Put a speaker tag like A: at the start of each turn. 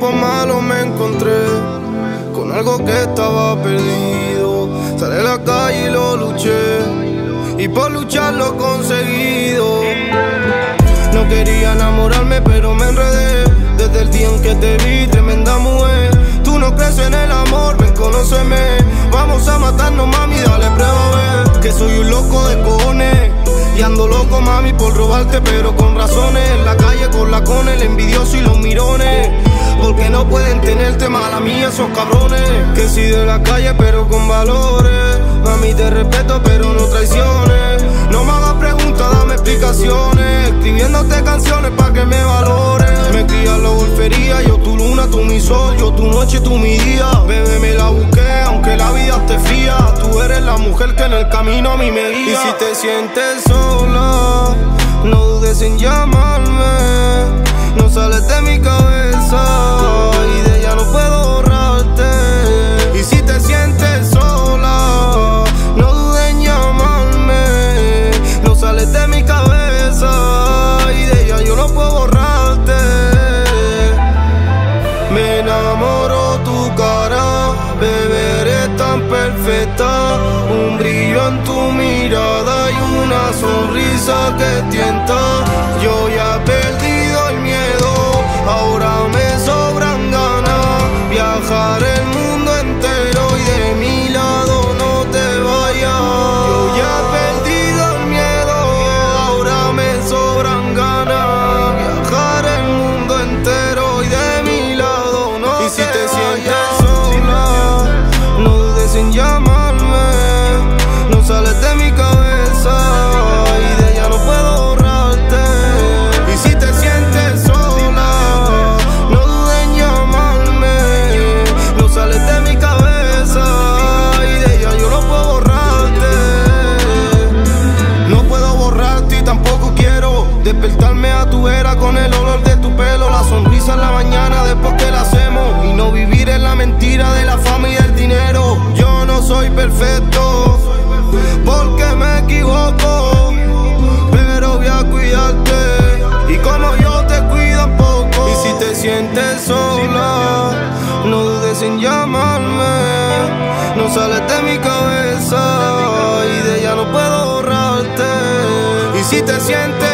A: tiempos malos me encontré con algo que estaba perdido. Salí a la calle y lo luché, y por luchar lo conseguido. No quería enamorarme pero me enredé. Desde el día en que te vi, tremenda mujer. Tú no crees en el amor, ven, conóceme. Vamos a matarnos, mami, dale, prueba a ver. Que soy un loco de cojones y ando loco, mami, por robarte, pero con razones. En la calle con la con el envidioso y los mirones, porque no pueden tenerte, mala mía, esos cabrones. Que si de la calle pero con valores. Mami, te respeto pero no traiciones. No me hagas preguntas, dame explicaciones. Escribiéndote canciones pa' que me valores. Me cría la golfería, yo tu luna, tú mi sol. Yo tu noche, tú mi día. Bebé, me la busqué, aunque la vida esté fría. Tú eres la mujer que en el camino a mí me guía. Y si te sientes sola, no dudes en llamarme. No sales de mi cabeza y de ella no puedo borrarte. Y si te sientes sola, no dudes en llamarme. No sales de mi cabeza y de ella yo no puedo borrarte. Me enamoró tu cara, bebé, eres tan perfecta. Un brillo en tu mirada y una sonrisa que tienta. Yo ya he perdido el miedo, ahora me sobran ganas. Viajar el mundo entero y de mi lado no te vayas. Yo ya he perdido el miedo, ahora me sobran ganas. Viajar el mundo entero y de mi lado no te vayas. Y si te sientes sola, no dudes en llamarme. No sales de mi cabeza y de ella no puedo borrarte. Y si te sientes sola, no dudes en llamarme. No sales de mi cabeza y de ella yo no puedo borrarte. No puedo borrarte y tampoco quiero despertarme a tu era con el olor de tu pelo. La sonrisa en la mañana después que la hacemos, y no vivir en la mentira de la fama y del dinero. Yo no soy perfecto porque me equivoco, pero voy a cuidarte y como yo te cuido un poco. Y si te sientes sola, no dudes en llamarme. No sales de mi cabeza y de ella no puedo borrarte. Y si te sientes